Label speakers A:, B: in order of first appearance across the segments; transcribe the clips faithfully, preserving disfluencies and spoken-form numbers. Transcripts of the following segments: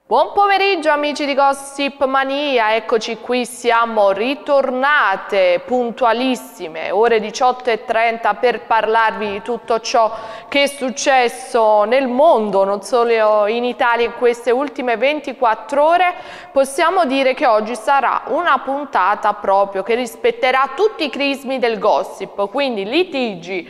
A: Buon pomeriggio amici di Gossip Mania, eccoci qui, siamo ritornate puntualissime, ore diciotto e trenta per parlarvi di tutto ciò che è successo nel mondo, non solo in Italia in queste ultime ventiquattro ore. Possiamo dire che oggi sarà una puntata proprio che rispetterà tutti i crismi del gossip, quindi litigi,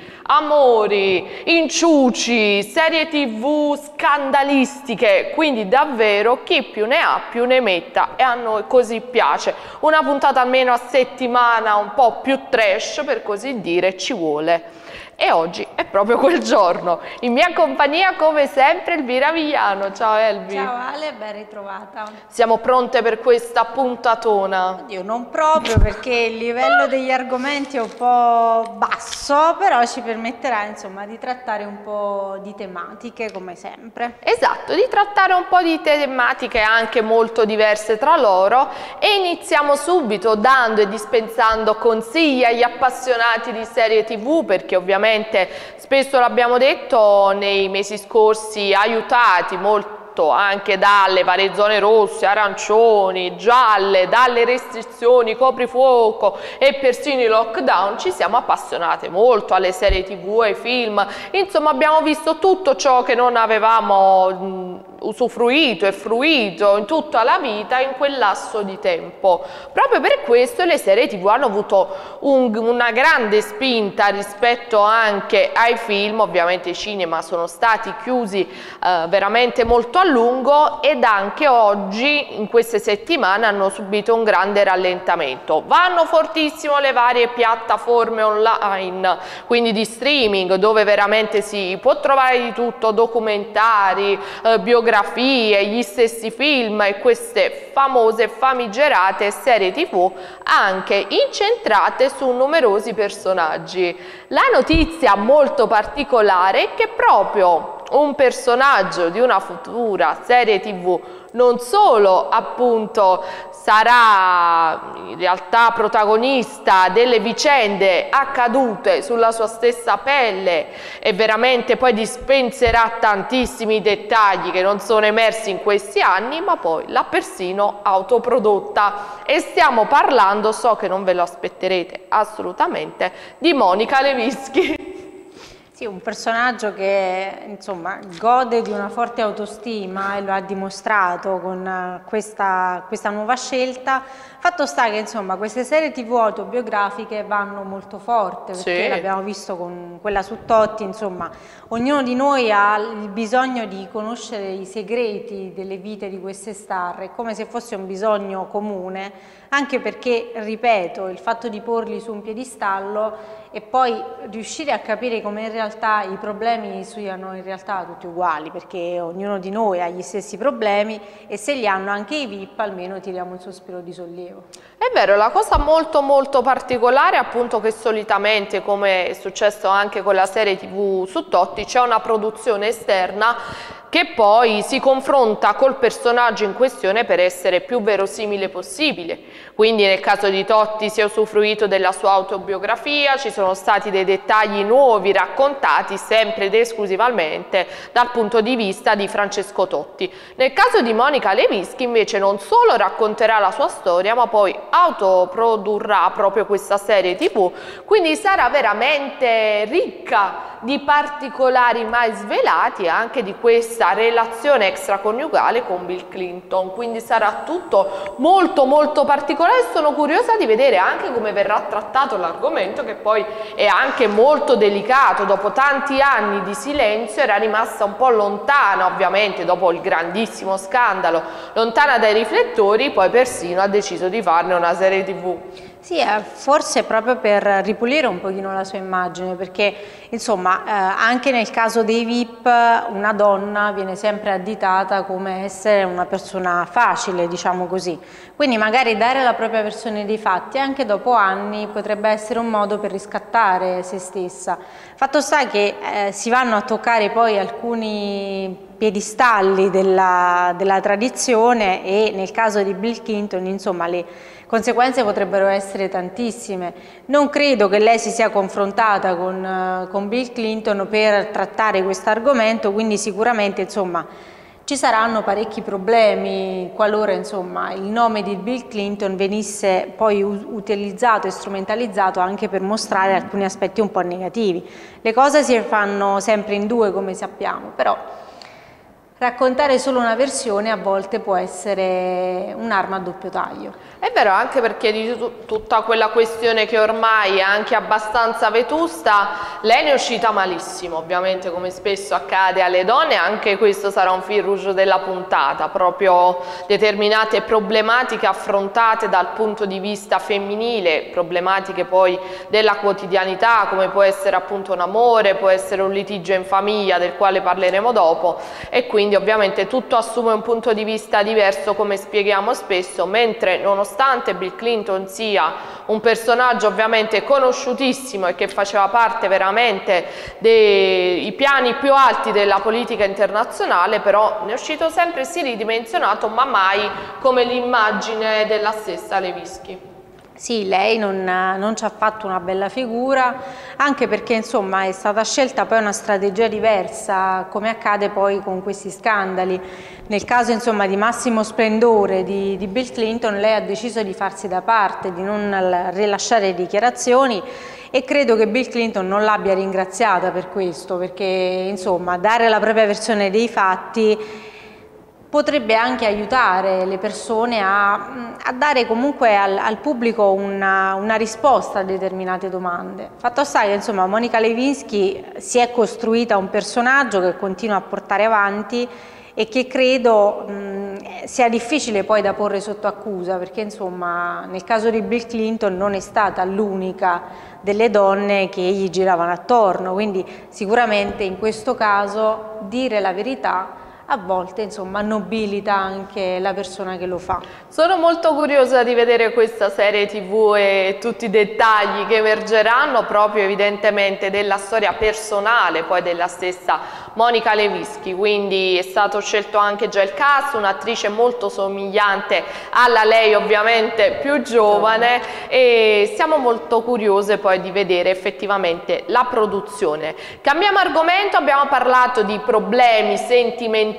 A: amori, inciuci, serie tv scandalistiche, quindi davvero chi più ne ha più ne metta, e a noi così piace. Una puntata almeno a settimana un po' più trash, per così dire, ci vuole. E oggi è proprio quel giorno. In mia compagnia, come sempre, Elvira Vigliano. Ciao Elvi.
B: Ciao Ale, ben ritrovata.
A: Siamo pronte per questa puntatona?
B: Oddio, non proprio, perché il livello degli argomenti è un po' basso, però ci permetterà insomma di trattare un po' di tematiche come sempre.
A: Esatto, di trattare un po' di tematiche anche molto diverse tra loro, e iniziamo subito dando e dispensando consigli agli appassionati di serie tv, perché ovviamente spesso l'abbiamo detto nei mesi scorsi, aiutati molto anche dalle varie zone rosse, arancioni, gialle, dalle restrizioni, coprifuoco e persino i lockdown, ci siamo appassionate molto alle serie tv, ai film, insomma abbiamo visto tutto ciò che non avevamo mh, usufruito e fruito in tutta la vita in quel lasso di tempo. Proprio per questo le serie tv hanno avuto un, una grande spinta rispetto anche ai film. Ovviamente i cinema sono stati chiusi eh, veramente molto a lungo, ed anche oggi in queste settimane hanno subito un grande rallentamento. Vanno fortissimo le varie piattaforme online, quindi di streaming, dove veramente si può trovare di tutto, documentari, eh, biografie, gli stessi film e queste famose famigerate serie tv anche incentrate su numerosi personaggi. La notizia molto particolare è che proprio un personaggio di una futura serie tv non solo appunto sarà in realtà protagonista delle vicende accadute sulla sua stessa pelle e veramente poi dispenserà tantissimi dettagli che non sono emersi in questi anni, ma poi l'ha persino autoprodotta. E stiamo parlando, so che non ve lo aspetterete assolutamente, di Monica Lewinsky.
B: Sì, un personaggio che insomma gode di una forte autostima e lo ha dimostrato con questa, questa nuova scelta. Fatto sta che insomma queste serie tv autobiografiche vanno molto forte, perché sì, l'abbiamo visto con quella su Totti, insomma ognuno di noi ha il bisogno di conoscere i segreti delle vite di queste star, è come se fosse un bisogno comune, anche perché, ripeto, il fatto di porli su un piedistallo e poi riuscire a capire come in realtà i problemi siano in realtà tutti uguali, perché ognuno di noi ha gli stessi problemi e se li hanno anche i V I P almeno tiriamo un sospiro di sollievo.
A: È vero, la cosa molto molto particolare è appunto che solitamente, come è successo anche con la serie tv su Totti, c'è una produzione esterna che poi si confronta col personaggio in questione per essere più verosimile possibile. Quindi nel caso di Totti si è usufruito della sua autobiografia, ci sono stati dei dettagli nuovi raccontati sempre ed esclusivamente dal punto di vista di Francesco Totti. Nel caso di Monica Lewinsky invece non solo racconterà la sua storia, ma poi autoprodurrà proprio questa serie tv, quindi sarà veramente ricca di particolari mai svelati e anche di questa relazione extraconiugale con Bill Clinton, quindi sarà tutto molto molto particolare. Sono curiosa di vedere anche come verrà trattato l'argomento, che poi è anche molto delicato. Dopo tanti anni di silenzio era rimasta un po' lontana, ovviamente dopo il grandissimo scandalo, lontana dai riflettori, poi persino ha deciso di farne una serie tv.
B: Sì, forse proprio per ripulire un pochino la sua immagine, perché insomma eh, anche nel caso dei V I P una donna viene sempre additata come essere una persona facile, diciamo così, quindi magari dare la propria versione dei fatti anche dopo anni potrebbe essere un modo per riscattare se stessa. Fatto sta che eh, si vanno a toccare poi alcuni piedistalli della, della tradizione, e nel caso di Bill Clinton insomma le conseguenze potrebbero essere tantissime. Non credo che lei si sia confrontata con, con Bill Clinton per trattare questo argomento, quindi sicuramente insomma ci saranno parecchi problemi qualora insomma, il nome di Bill Clinton venisse poi utilizzato e strumentalizzato anche per mostrare alcuni aspetti un po' negativi. Le cose si fanno sempre in due, come sappiamo, però raccontare solo una versione a volte può essere un'arma a doppio taglio.
A: È vero, anche perché di tutta quella questione che ormai è anche abbastanza vetusta, lei ne è uscita malissimo, ovviamente, come spesso accade alle donne. Anche questo sarà un fil rouge della puntata, proprio determinate problematiche affrontate dal punto di vista femminile, problematiche poi della quotidianità, come può essere appunto un amore, può essere un litigio in famiglia, del quale parleremo dopo, e quindi ovviamente tutto assume un punto di vista diverso, come spieghiamo spesso, mentre nonostante Nonostante Bill Clinton sia un personaggio ovviamente conosciutissimo e che faceva parte veramente dei piani più alti della politica internazionale, però ne è uscito sempre sì ridimensionato, ma mai come l'immagine della stessa Lewinsky.
B: Sì, lei non, non ci ha fatto una bella figura, anche perché insomma è stata scelta poi una strategia diversa, come accade poi con questi scandali. Nel caso insomma di massimo splendore di, di Bill Clinton, lei ha deciso di farsi da parte, di non rilasciare dichiarazioni, e credo che Bill Clinton non l'abbia ringraziata per questo, perché insomma dare la propria versione dei fatti potrebbe anche aiutare le persone a, a dare comunque al, al pubblico una, una risposta a determinate domande. Fatto sta che insomma Monica Lewinsky si è costruita un personaggio che continua a portare avanti e che credo mh, sia difficile poi da porre sotto accusa, perché insomma nel caso di Bill Clinton non è stata l'unica delle donne che gli giravano attorno, quindi sicuramente in questo caso dire la verità a volte insomma nobilita anche la persona che lo fa.
A: Sono molto curiosa di vedere questa serie tivù e tutti i dettagli che emergeranno proprio evidentemente della storia personale poi della stessa Monica Lewinsky, quindi è stato scelto anche già il cast, un'attrice molto somigliante alla lei, ovviamente più giovane, e siamo molto curiose poi di vedere effettivamente la produzione. Cambiamo argomento, abbiamo parlato di problemi sentimentali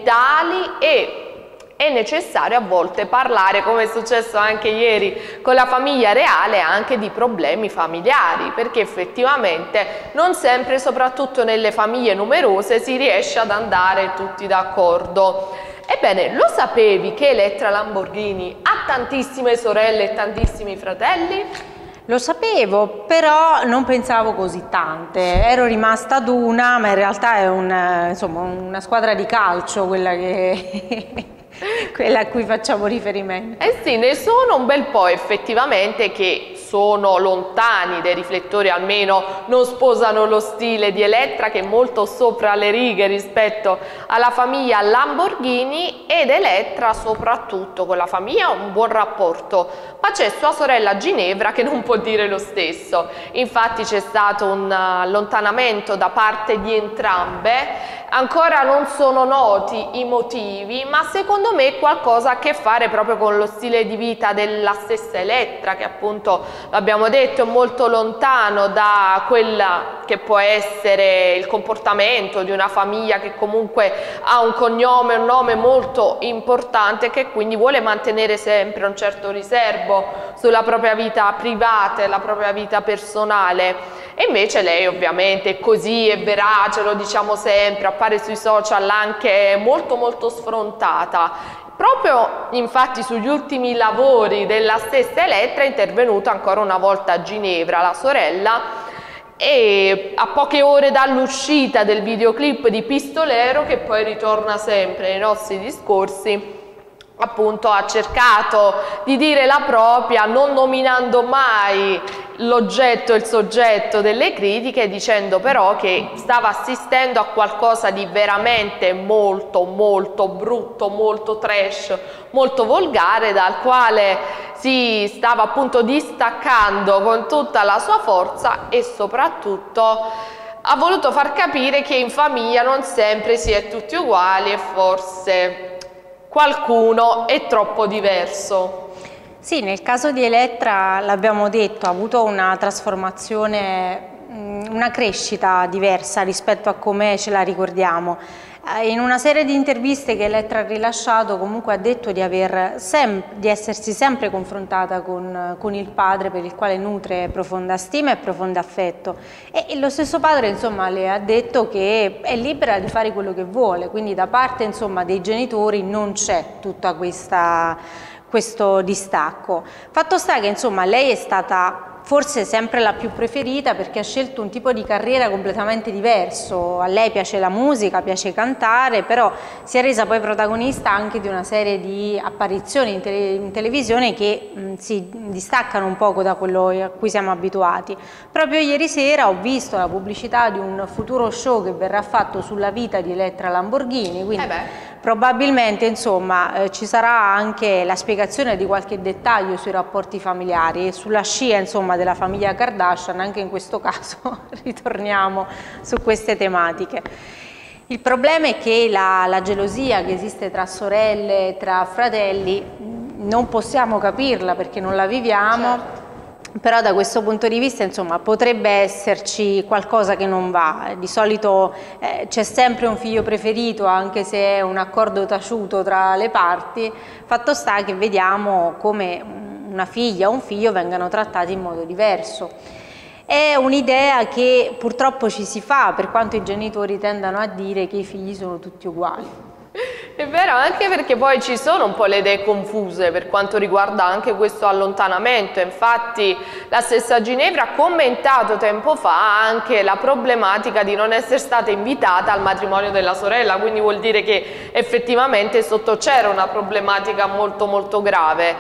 A: e è necessario a volte parlare, come è successo anche ieri con la famiglia reale, anche di problemi familiari, perché effettivamente non sempre, soprattutto nelle famiglie numerose, si riesce ad andare tutti d'accordo. Ebbene, lo sapevi che Elettra Lamborghini ha tantissime sorelle e tantissimi fratelli?
B: Lo sapevo, però non pensavo così tante, ero rimasta ad una, ma in realtà è un, insomma, una squadra di calcio quella, che, quella a cui facciamo riferimento.
A: Eh sì, ne sono un bel po' effettivamente che sono lontani dai riflettori, almeno non sposano lo stile di Elettra, che è molto sopra le righe rispetto alla famiglia Lamborghini, ed Elettra soprattutto con la famiglia ha un buon rapporto, ma c'è sua sorella Ginevra che non può dire lo stesso. Infatti c'è stato un allontanamento da parte di entrambe, ancora non sono noti i motivi, ma secondo me qualcosa a che fare proprio con lo stile di vita della stessa Elettra, che appunto, l'abbiamo detto, è molto lontano da quella che può essere il comportamento di una famiglia che comunque ha un cognome, un nome molto importante, e che quindi vuole mantenere sempre un certo riservo sulla propria vita privata e la propria vita personale. E invece lei ovviamente è così, è verace, lo diciamo sempre, appare sui social anche molto molto sfrontata. Proprio infatti sugli ultimi lavori della stessa Elettra è intervenuta ancora una volta Ginevra, la sorella, e a poche ore dall'uscita del videoclip di Pistolero, che poi ritorna sempre nei nostri discorsi, appunto ha cercato di dire la propria, non nominando mai l'oggetto e il soggetto delle critiche, dicendo però che stava assistendo a qualcosa di veramente molto molto brutto, molto trash, molto volgare, dal quale si stava appunto distaccando con tutta la sua forza, e soprattutto ha voluto far capire che in famiglia non sempre si è tutti uguali e forse qualcuno è troppo diverso.
B: Sì, nel caso di Elettra, l'abbiamo detto, ha avuto una trasformazione, una crescita diversa rispetto a come ce la ricordiamo. In una serie di interviste che Elettra ha rilasciato comunque ha detto di, aver sem di essersi sempre confrontata con, con il padre, per il quale nutre profonda stima e profondo affetto, e lo stesso padre insomma le ha detto che è libera di fare quello che vuole, quindi da parte insomma dei genitori non c'è tutta questa, questo distacco. Fatto sta che insomma lei è stata forse sempre la più preferita perché ha scelto un tipo di carriera completamente diverso. A lei piace la musica, piace cantare, però si è resa poi protagonista anche di una serie di apparizioni in, tele in televisione che mh, si distaccano un poco da quello a cui siamo abituati. Proprio ieri sera ho visto la pubblicità di un futuro show che verrà fatto sulla vita di Elettra Lamborghini, quindi eh probabilmente insomma eh, ci sarà anche la spiegazione di qualche dettaglio sui rapporti familiari e sulla scia insomma della famiglia Kardashian. Anche in questo caso ritorniamo su queste tematiche. Il problema è che la, la gelosia che esiste tra sorelle, tra fratelli, non possiamo capirla perché non la viviamo. Certo. Però da questo punto di vista insomma potrebbe esserci qualcosa che non va. Di solito eh, c'è sempre un figlio preferito, anche se è un accordo taciuto tra le parti. Fatto sta che vediamo come una figlia o un figlio vengano trattati in modo diverso. È un'idea che purtroppo ci si fa, per quanto i genitori tendano a dire che i figli sono tutti uguali.
A: È vero, anche perché poi ci sono un po' le idee confuse per quanto riguarda anche questo allontanamento. Infatti la stessa Ginevra ha commentato tempo fa anche la problematica di non essere stata invitata al matrimonio della sorella, quindi vuol dire che effettivamente sotto c'era una problematica molto molto grave,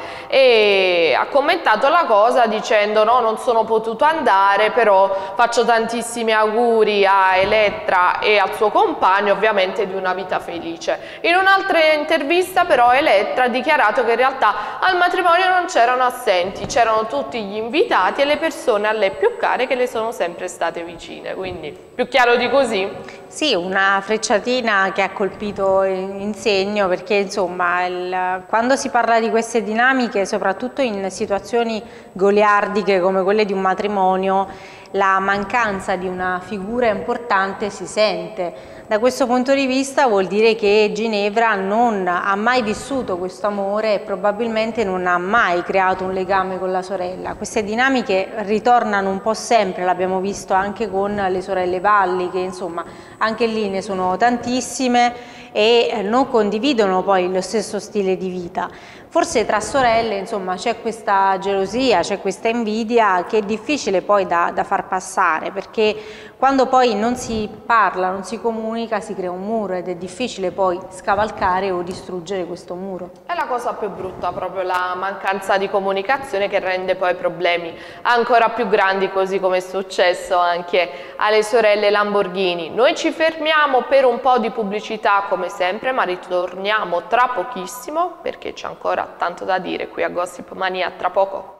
A: e ha commentato la cosa dicendo: no, non sono potuto andare, però faccio tantissimi auguri a Elettra e al suo compagno, ovviamente di una vita felice. In un'altra intervista però Elettra ha dichiarato che in realtà al matrimonio non c'erano assenti, c'erano tutti gli invitati e le persone a lei più care che le sono sempre state vicine, quindi più chiaro di così?
B: Sì, una frecciatina che ha colpito in segno, perché insomma il, quando si parla di queste dinamiche, soprattutto in situazioni goliardiche come quelle di un matrimonio, la mancanza di una figura importante si sente. Da questo punto di vista vuol dire che Ginevra non ha mai vissuto questo amore e probabilmente non ha mai creato un legame con la sorella. Queste dinamiche ritornano un po' sempre, l'abbiamo visto anche con le sorelle Valli, che insomma anche lì ne sono tantissime e non condividono poi lo stesso stile di vita. Forse tra sorelle insomma c'è questa gelosia, c'è questa invidia che è difficile poi da, da far passare, perché quando poi non si parla, non si comunica, si crea un muro ed è difficile poi scavalcare o distruggere questo muro.
A: È la cosa più brutta, proprio la mancanza di comunicazione, che rende poi problemi ancora più grandi, così come è successo anche alle sorelle Lamborghini. Noi ci fermiamo per un po' di pubblicità come sempre, ma ritorniamo tra pochissimo perché c'è ancora tanto da dire qui a Gossip Mania. Tra poco.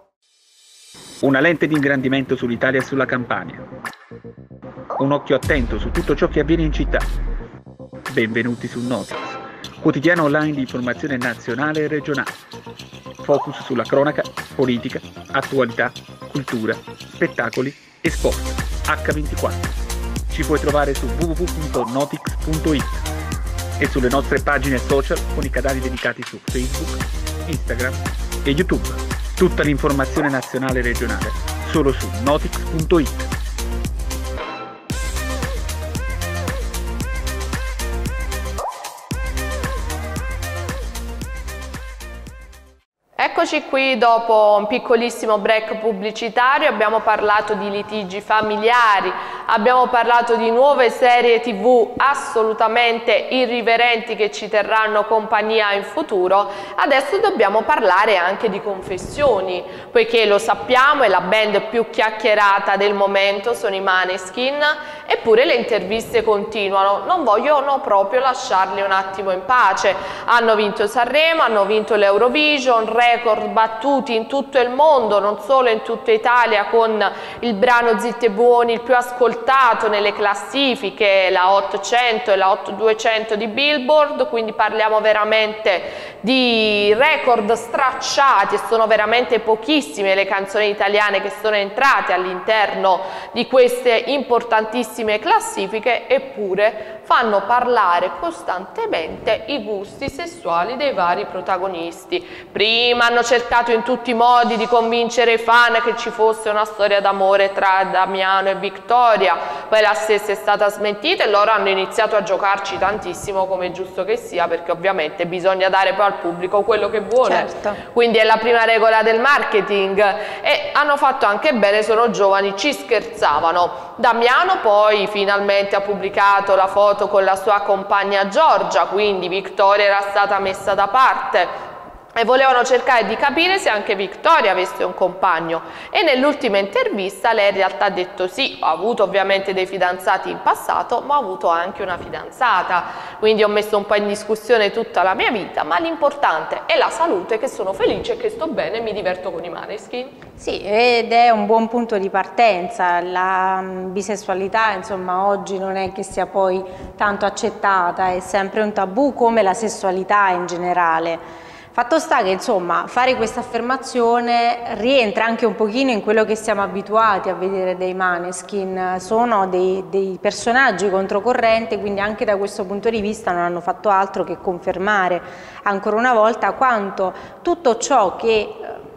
C: Una lente di ingrandimento sull'Italia e sulla Campania. Un occhio attento su tutto ciò che avviene in città. Benvenuti su Notix, quotidiano online di informazione nazionale e regionale. Focus sulla cronaca, politica, attualità, cultura, spettacoli e sport. acca ventiquattro. Ci puoi trovare su w w w punto notix punto it e sulle nostre pagine social con i canali dedicati su Facebook, Instagram e YouTube. Tutta l'informazione nazionale e regionale solo su notix punto it.
A: Eccoci qui dopo un piccolissimo break pubblicitario. Abbiamo parlato di litigi familiari, abbiamo parlato di nuove serie tv assolutamente irriverenti che ci terranno compagnia in futuro. Adesso dobbiamo parlare anche di confessioni, poiché lo sappiamo, è la band più chiacchierata del momento, sono i Maneskin, eppure le interviste continuano, non vogliono proprio lasciarli un attimo in pace. Hanno vinto Sanremo, hanno vinto l'Eurovision, record battuti in tutto il mondo, non solo in tutta Italia, con il brano Zitti e Buoni il più ascoltato nelle classifiche, la Hot cento e la Hot duecento di Billboard, quindi parliamo veramente di record stracciati e sono veramente pochissime le canzoni italiane che sono entrate all'interno di queste importantissime tantissime classifiche, eppure fanno parlare costantemente i gusti sessuali dei vari protagonisti. Prima hanno cercato in tutti i modi di convincere i fan che ci fosse una storia d'amore tra Damiano e Victoria, poi la stessa è stata smentita e loro hanno iniziato a giocarci tantissimo, come è giusto che sia, perché ovviamente bisogna dare poi al pubblico quello che vuole.
B: Certo.
A: Quindi è la prima regola del marketing, e hanno fatto anche bene, sono giovani, ci scherzavano. Damiano poi finalmente ha pubblicato la foto con la sua compagna Giorgia, quindi Victoria era stata messa da parte e volevano cercare di capire se anche Victoria avesse un compagno, e nell'ultima intervista lei in realtà ha detto sì, ho avuto ovviamente dei fidanzati in passato, ma ho avuto anche una fidanzata, quindi ho messo un po' in discussione tutta la mia vita, ma l'importante è la salute, che sono felice, che sto bene e mi diverto con i Maneskin.
B: Sì, ed è un buon punto di partenza. La bisessualità, insomma, oggi non è che sia poi tanto accettata, è sempre un tabù, come la sessualità in generale. Fatto sta che, insomma, fare questa affermazione rientra anche un pochino in quello che siamo abituati a vedere dei Maneskin. Sono dei, dei personaggi controcorrente, quindi anche da questo punto di vista non hanno fatto altro che confermare ancora una volta quanto tutto ciò che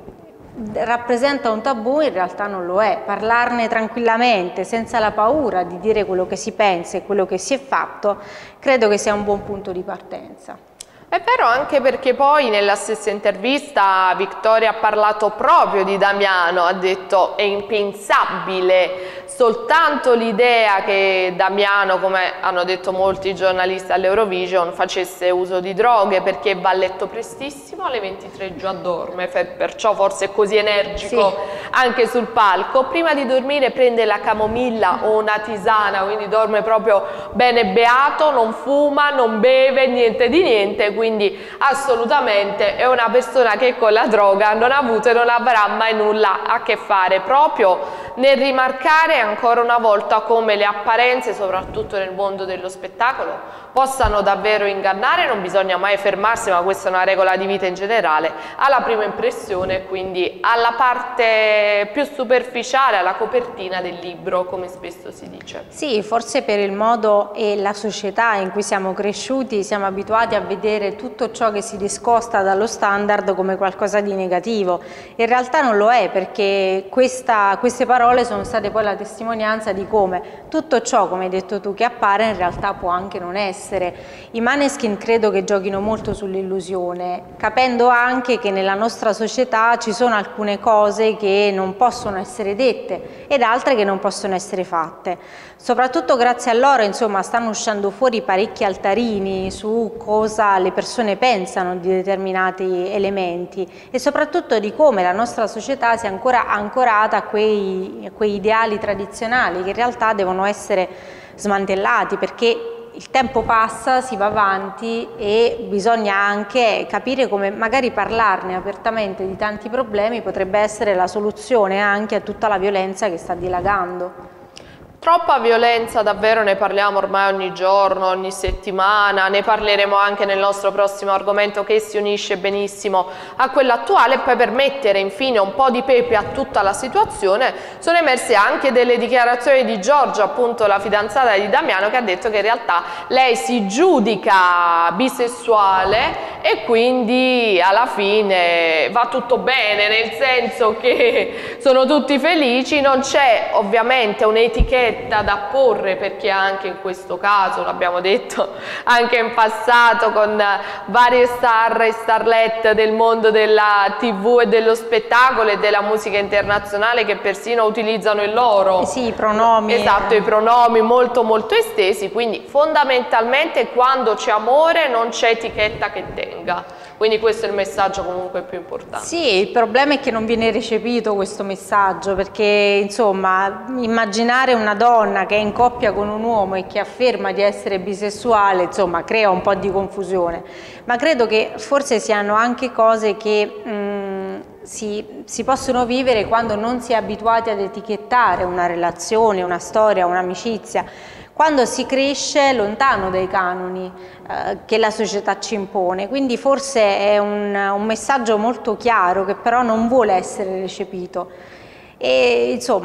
B: rappresenta un tabù in realtà non lo è. Parlarne tranquillamente, senza la paura di dire quello che si pensa e quello che si è fatto, credo che sia un buon punto di partenza.
A: È vero, anche perché poi nella stessa intervista Victoria ha parlato proprio di Damiano, ha detto è impensabile soltanto l'idea che Damiano, come hanno detto molti giornalisti all'Eurovision, facesse uso di droghe, perché va a letto prestissimo, alle ventitré già dorme, perciò forse è così energico sì. Anche sul palco. Prima di dormire prende la camomilla o una tisana, quindi dorme proprio bene beato, non fuma, non beve, niente di niente, quindi assolutamente è una persona che con la droga non ha avuto e non avrà mai nulla a che fare, proprio nel rimarcare ancora una volta come le apparenze, soprattutto nel mondo dello spettacolo, possano davvero ingannare. Non bisogna mai fermarsi, ma questa è una regola di vita in generale, alla prima impressione, quindi alla parte più superficiale, alla copertina del libro, come spesso si dice.
B: Sì, forse per il modo e la società in cui siamo cresciuti siamo abituati a vedere tutto ciò che si discosta dallo standard come qualcosa di negativo. In realtà non lo è, perché questa, queste parole sono state poi la testimonianza di come tutto ciò, come hai detto tu, che appare in realtà può anche non essere. I Maneskin credo che giochino molto sull'illusione, capendo anche che nella nostra società ci sono alcune cose che non possono essere dette ed altre che non possono essere fatte. Soprattutto grazie a loro, insomma, stanno uscendo fuori parecchi altarini su cosa le persone pensano di determinati elementi e soprattutto di come la nostra società sia ancora ancorata a quei, a quei ideali tradizionali che in realtà devono essere smantellati, perché il tempo passa, si va avanti e bisogna anche capire come magari parlarne apertamente di tanti problemi potrebbe essere la soluzione anche a tutta la violenza che sta dilagando.
A: Troppa violenza, davvero, ne parliamo ormai ogni giorno, ogni settimana, ne parleremo anche nel nostro prossimo argomento, che si unisce benissimo a quello attuale. E poi, per mettere infine un po' di pepe a tutta la situazione, sono emerse anche delle dichiarazioni di Giorgia, appunto la fidanzata di Damiano, che ha detto che in realtà lei si giudica bisessuale e quindi alla fine va tutto bene, nel senso che sono tutti felici, non c'è ovviamente un'etichetta da porre, perché anche in questo caso, l'abbiamo detto anche in passato con varie star e starlet del mondo della tivù e dello spettacolo e della musica internazionale, che persino utilizzano il loro
B: eh sì, i pronomi
A: esatto, i pronomi molto molto estesi, quindi fondamentalmente quando c'è amore non c'è etichetta che tenga, quindi questo è il messaggio comunque più importante.
B: Sì, il problema è che non viene recepito questo messaggio, perché insomma immaginare una donna che è in coppia con un uomo e che afferma di essere bisessuale, insomma, crea un po' di confusione, ma credo che forse siano anche cose che mh, si, si possono vivere quando non si è abituati ad etichettare una relazione, una storia, un'amicizia, quando si cresce lontano dai canoni eh, che la società ci impone. Quindi forse è un, un messaggio molto chiaro che però non vuole essere recepito. E insomma,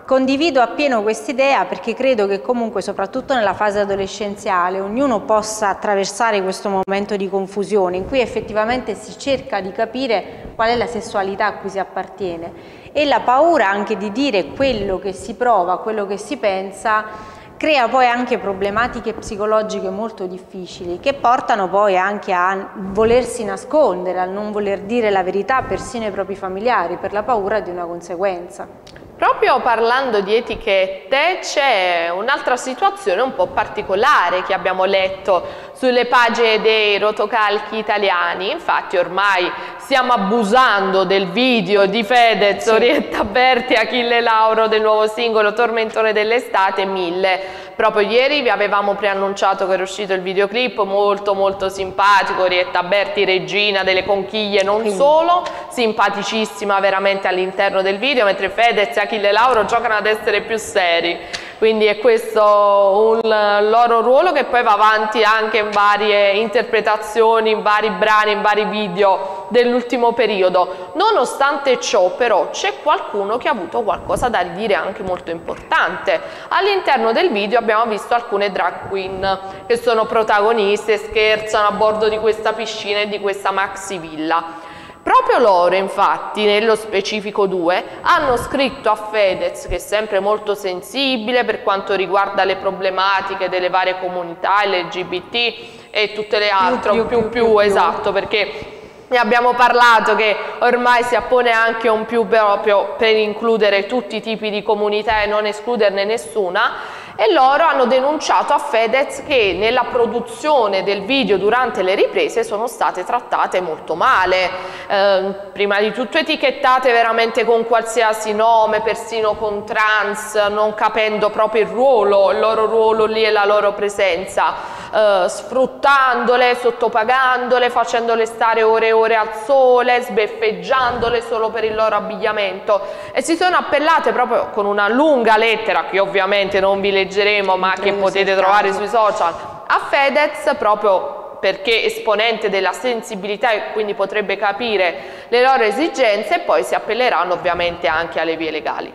B: condivido appieno quest'idea perché credo che comunque, soprattutto nella fase adolescenziale, ognuno possa attraversare questo momento di confusione in cui effettivamente si cerca di capire qual è la sessualità a cui si appartiene, e la paura anche di dire quello che si prova, quello che si pensa, crea poi anche problematiche psicologiche molto difficili che portano poi anche a volersi nascondere, a non voler dire la verità persino ai propri familiari per la paura di una conseguenza.
A: Proprio parlando di etichette c'è un'altra situazione un po' particolare che abbiamo letto sulle pagine dei rotocalchi italiani. Infatti ormai stiamo abusando del video di Fedez, sì. Orietta Berti, Achille Lauro del nuovo singolo Tormentone dell'estate mille. Proprio ieri vi avevamo preannunciato che era uscito il videoclip molto molto simpatico, Orietta Berti regina delle conchiglie, non sì. solo, simpaticissima veramente all'interno del video, mentre Fedez e Achille Lauro giocano ad essere più seri. Quindi è questo un loro ruolo che poi va avanti anche in varie interpretazioni, in vari brani, in vari video dell'ultimo periodo. Nonostante ciò però c'è qualcuno che ha avuto qualcosa da dire anche molto importante. All'interno del video abbiamo visto alcune drag queen che sono protagoniste, scherzano a bordo di questa piscina e di questa maxi villa. Proprio loro, infatti, nello specifico due, hanno scritto a Fedez, che è sempre molto sensibile per quanto riguarda le problematiche delle varie comunità L G B T e tutte le altre, più, più, più, più, più, più esatto, perché ne abbiamo parlato che ormai si appone anche un più proprio per includere tutti i tipi di comunità e non escluderne nessuna. E loro hanno denunciato a Fedez che nella produzione del video durante le riprese sono state trattate molto male, eh, prima di tutto etichettate veramente con qualsiasi nome, persino con trans, non capendo proprio il ruolo, il loro ruolo lì e la loro presenza, eh, sfruttandole, sottopagandole, facendole stare ore e ore al sole, sbeffeggiandole solo per il loro abbigliamento, e si sono appellate proprio con una lunga lettera che ovviamente non vi leggerò, ma che potete trovare sui social, a Fedez, proprio perché esponente della sensibilità e quindi potrebbe capire le loro esigenze, e poi si appelleranno ovviamente anche alle vie legali.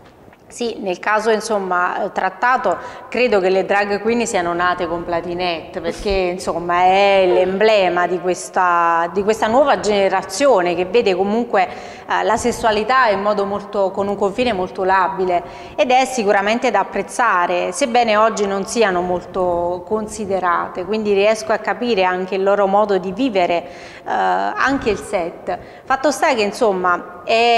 B: Sì, nel caso insomma trattato, credo che le drag queen siano nate con Platinette, perché insomma è l'emblema di questa, di questa nuova generazione che vede comunque eh, la sessualità in modo molto, con un confine molto labile, ed è sicuramente da apprezzare, sebbene oggi non siano molto considerate, quindi riesco a capire anche il loro modo di vivere eh, anche il set. Fatto sta che insomma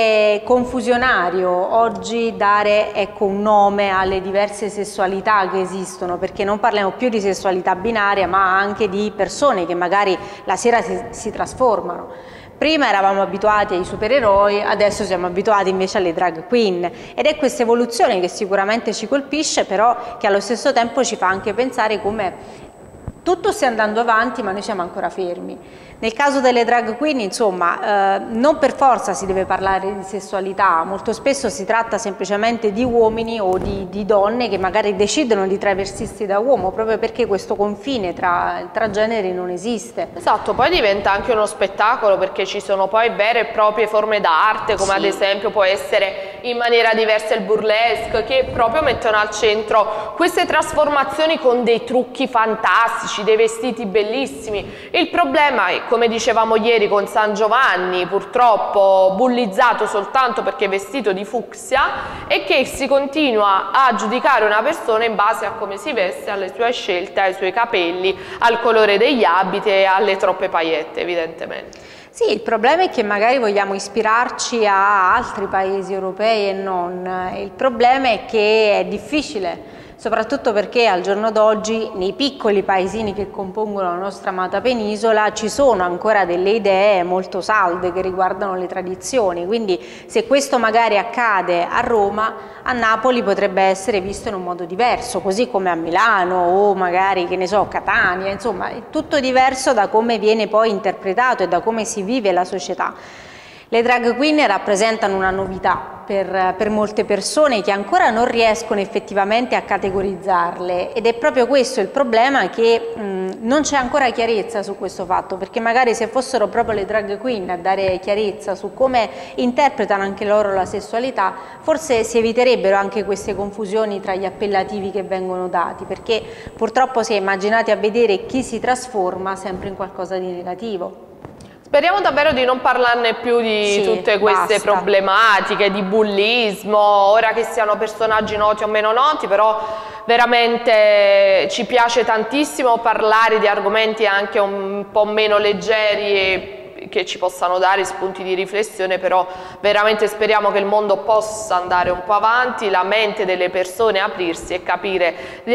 B: è confusionario oggi dare, ecco, un nome alle diverse sessualità che esistono, perché non parliamo più di sessualità binaria ma anche di persone che magari la sera si, si trasformano. Prima eravamo abituati ai supereroi, adesso siamo abituati invece alle drag queen, ed è questa evoluzione che sicuramente ci colpisce, però che allo stesso tempo ci fa anche pensare come tutto stia andando avanti ma noi siamo ancora fermi. Nel caso delle drag queen, insomma, eh, non per forza si deve parlare di sessualità, molto spesso si tratta semplicemente di uomini o di, di donne che magari decidono di travestirsi da uomo, proprio perché questo confine tra, tra generi non esiste.
A: Esatto, poi diventa anche uno spettacolo, perché ci sono poi vere e proprie forme d'arte, come sì. ad esempio può essere in maniera diversa il burlesque, che proprio mettono al centro queste trasformazioni con dei trucchi fantastici, dei vestiti bellissimi. Il problema è, come dicevamo ieri con San Giovanni, purtroppo bullizzato soltanto perché è vestito di fucsia, e che si continua a giudicare una persona in base a come si veste, alle sue scelte, ai suoi capelli, al colore degli abiti e alle troppe paillette, evidentemente.
B: Sì, il problema è che magari vogliamo ispirarci a altri paesi europei e non. Il problema è che è difficile, soprattutto perché al giorno d'oggi nei piccoli paesini che compongono la nostra amata penisola ci sono ancora delle idee molto salde che riguardano le tradizioni, quindi se questo magari accade a Roma, a Napoli potrebbe essere visto in un modo diverso, così come a Milano o magari, che ne so, Catania, insomma è tutto diverso da come viene poi interpretato e da come si vive la società. Le drag queen rappresentano una novità per, per molte persone che ancora non riescono effettivamente a categorizzarle, ed è proprio questo il problema, che mh, non c'è ancora chiarezza su questo fatto, perché magari se fossero proprio le drag queen a dare chiarezza su come interpretano anche loro la sessualità, forse si eviterebbero anche queste confusioni tra gli appellativi che vengono dati, perché purtroppo si è immaginati a vedere chi si trasforma sempre in qualcosa di negativo.
A: Speriamo davvero di non parlarne più di
B: sì,
A: tutte queste
B: basta.
A: problematiche, di bullismo, ora che siano personaggi noti o meno noti, però veramente ci piace tantissimo parlare di argomenti anche un po' meno leggeri e che ci possano dare spunti di riflessione, però veramente speriamo che il mondo possa andare un po' avanti, la mente delle persone aprirsi e capire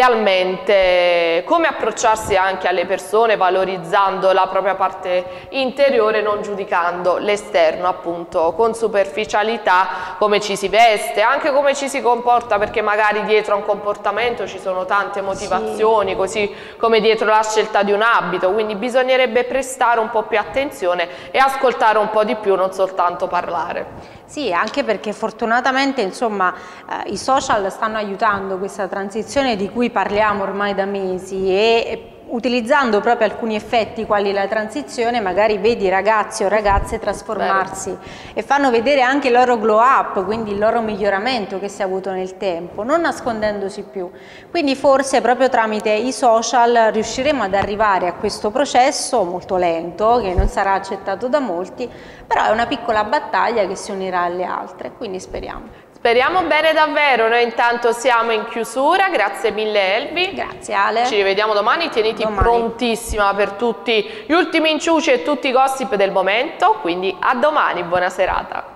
A: realmente come approcciarsi anche alle persone, valorizzando la propria parte interiore, non giudicando l'esterno appunto con superficialità, come ci si veste, anche come ci si comporta, perché magari dietro a un comportamento ci sono tante motivazioni, sì. Così come dietro la scelta di un abito, quindi bisognerebbe prestare un po' più attenzione e ascoltare un po' di più, non soltanto parlare.
B: Sì, anche perché fortunatamente insomma eh, i social stanno aiutando questa transizione di cui parliamo ormai da mesi, e utilizzando proprio alcuni effetti quali la transizione, magari vedi ragazzi o ragazze trasformarsi. Bene. E fanno vedere anche il loro glow up, quindi il loro miglioramento che si è avuto nel tempo, non nascondendosi più. Quindi forse proprio tramite i social riusciremo ad arrivare a questo processo molto lento, che non sarà accettato da molti, però è una piccola battaglia che si unirà alle altre, quindi speriamo.
A: Speriamo bene davvero, noi intanto siamo in chiusura, grazie mille Elvi.
B: Grazie Ale.
A: Ci rivediamo domani, tieniti
B: domani.
A: prontissima per tutti gli ultimi inciuci e tutti i gossip del momento, quindi a domani, buona serata.